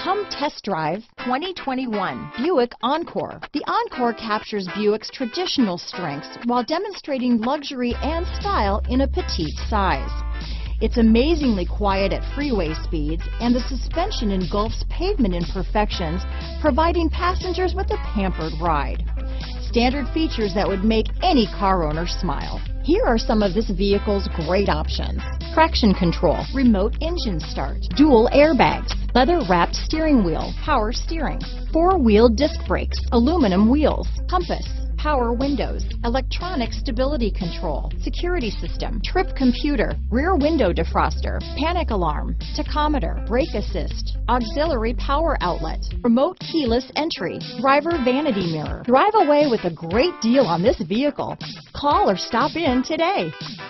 Come test drive 2021 Buick Encore. The Encore captures Buick's traditional strengths while demonstrating luxury and style in a petite size. It's amazingly quiet at freeway speeds, and the suspension engulfs pavement imperfections, providing passengers with a pampered ride. Standard features that would make any car owner smile. Here are some of this vehicle's great options: traction control, remote engine start, dual airbags, leather-wrapped steering wheel, power steering, four-wheel disc brakes, aluminum wheels, compass, power windows, electronic stability control, security system, trip computer, rear window defroster, panic alarm, tachometer, brake assist, auxiliary power outlet, remote keyless entry, driver vanity mirror. Drive away with a great deal on this vehicle. Call or stop in today.